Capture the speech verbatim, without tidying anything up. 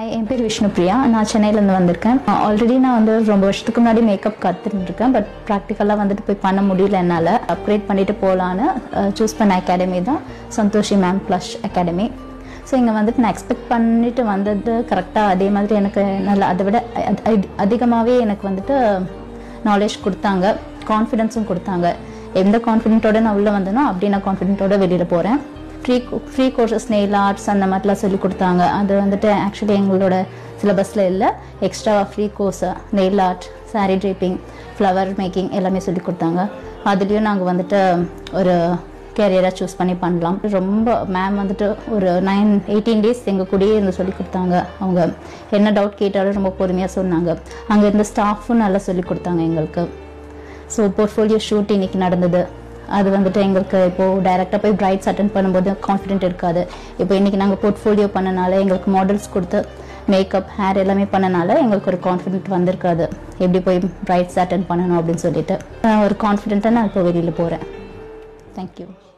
Hi, என் பேர் விஷ்ணுப்ரியா. நான் சென்னையிலேருந்து வந்திருக்கேன். ஆல்ரெடி நான் வந்து ரொம்ப வருஷத்துக்கு முன்னாடி மேக்கப் கற்றுட்டுருக்கேன். பட் ப்ராக்டிக்கலாக வந்துட்டு போய் பண்ண முடியல என்னால். அப்கிரேட் பண்ணிட்டு போகலான்னு சூஸ் பண்ண அகாடமி தான் Santhoshi ma'am blush academy. So இங்கே வந்துட்டு நான் எக்ஸ்பெக்ட் பண்ணிட்டு வந்தது கரெக்டாக அதே மாதிரி எனக்கு நல்லா அதை விட அதிகமாகவே எனக்கு வந்துட்டு நாலேஜ் கொடுத்தாங்க, கான்ஃபிடென்ஸும் கொடுத்தாங்க. எந்த கான்ஃபிடென்ட்டோடு நான் உள்ளே வந்தேனோ அப்படி நான் கான்ஃபிடென்ட்டோடு வெளியில் போகிறேன். Free free courses nail arts அந்த மாதிரிலாம் சொல்லி கொடுத்தாங்க. அது வந்துட்டு ஆக்சுவலி எங்களோட சிலபஸில் இல்லை, extra free course nail art, saree draping, flower making எல்லாமே சொல்லி கொடுத்தாங்க. அதுலேயும் நாங்கள் வந்துட்டு ஒரு கேரியராக சூஸ் பண்ணி பண்ணலாம். ரொம்ப மேம் வந்துட்டு ஒரு நைன் எயிட்டீன் டேஸ் எங்கள் கூடயே இருந்து சொல்லி கொடுத்தாங்க. அவங்க என்ன டவுட் கேட்டாலும் ரொம்ப பொறுமையாக சொன்னாங்க. அங்கே இருந்த ஸ்டாஃபும் நல்லா சொல்லி கொடுத்தாங்க எங்களுக்கு. ஸோ போர்ட்ஃபோலியோ ஷூட் இன்னைக்கு நடந்தது. அது வந்துட்டு எங்களுக்கு இப்போது டைரெக்டாக போய் பிரைட்ஸ் அட்டென்ட் பண்ணும்போது கான்ஃபிடென்ட் இருக்காது. இப்போ இன்றைக்கி நாங்கள் போர்ட்ஃபோலியோ பண்ணனால எங்களுக்கு மாடல்ஸ் கொடுத்து மேக்கப் ஹேர் எல்லாமே பண்ணனால எங்களுக்கு ஒரு கான்ஃபிடென்ட் வந்திருக்காது, எப்படி போய் பிரைட்ஸ் அட்டென்ட் பண்ணணும் அப்படின்னு சொல்லிட்டு. ஒரு கான்ஃபிடென்ட்டாக நான் இப்போ வெளியில் போகிறேன். தேங்க்யூ.